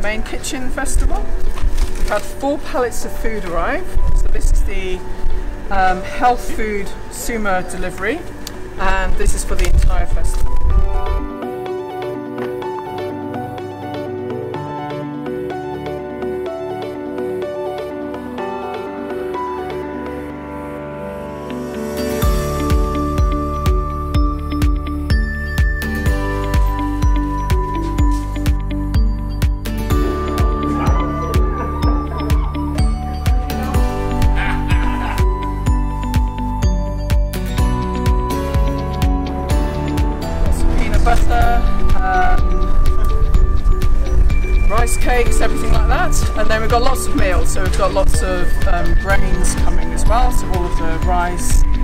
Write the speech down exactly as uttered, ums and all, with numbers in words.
main kitchen festival. We've had four pallets of food arrive. So this is the um, health food sumo delivery, and this is for the entire festival. Butter, um, rice cakes, everything like that, and then we've got lots of meals, so we've got lots of um, grains coming as well, so all of the rice,